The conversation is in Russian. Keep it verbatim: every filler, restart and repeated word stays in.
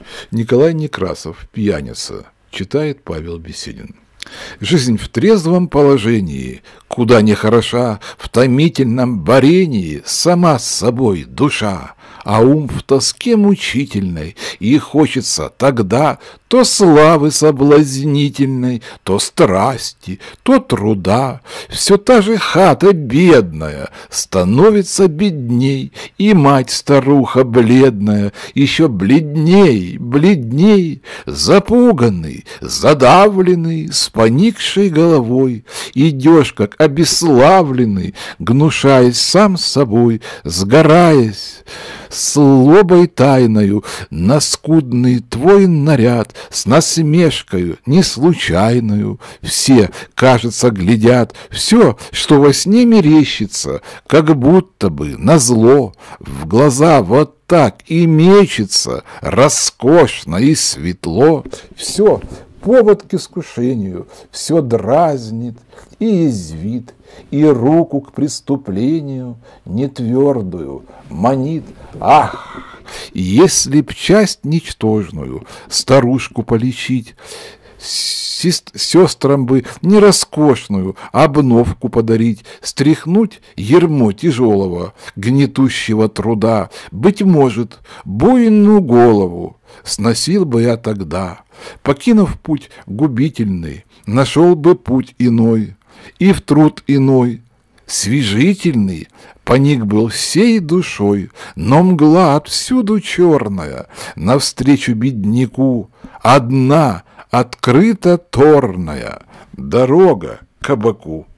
Николай Некрасов, пьяница, читает Павел Беседин. Жизнь в трезвом положении, куда не хороша, в томительном борении сама с собой душа, а ум в тоске мучительной, и хочется тогда то славы соблазнительной, то страсти, то труда. Все та же хата бедная становится бедней, и мать-старуха бледная еще бледней, бледней, запуганный, задавленный, с поникшей головой, идешь как обесславленный, гнушаясь сам собой, сгораясь злобой тайною на скудный твой наряд, с насмешкою не случайную. Все, кажется, глядят, все, что во сне мерещится, как будто бы назло, в глаза вот так и мечется, роскошно и светло. Все повод к искушению, все дразнит и язвит, и руку к преступлению нетвердую манит. Ах, если б часть ничтожную старушку полечить, сестрам бы не роскошную обновку подарить, стряхнуть ярмо тяжелого, гнетущего труда, быть может, буйную голову сносил бы я тогда, покинув путь губительный, нашел бы путь иной, и в труд иной, свежительный, поник был всей душой, но мгла отвсюду черная, навстречу бедняку одна открыта торная дорога к кабаку.